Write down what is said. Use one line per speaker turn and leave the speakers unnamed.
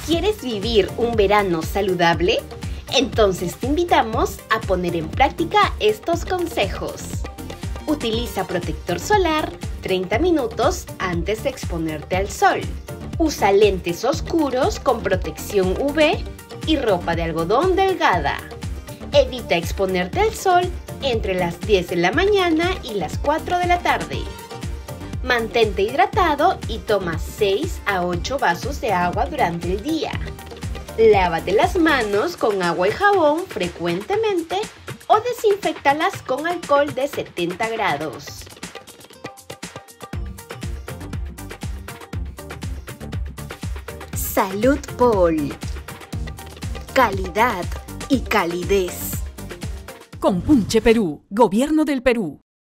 ¿Quieres vivir un verano saludable? Entonces te invitamos a poner en práctica estos consejos. Utiliza protector solar 30 minutos antes de exponerte al sol. Usa lentes oscuros con protección UV y ropa de algodón delgada. Evita exponerte al sol entre las 10 de la mañana y las 4 de la tarde. Mantente hidratado y toma 6 a 8 vasos de agua durante el día. Lávate las manos con agua y jabón frecuentemente o desinféctalas con alcohol de 70 grados. Salud Pol. Calidad y calidez.
Compunche Perú, Gobierno del Perú.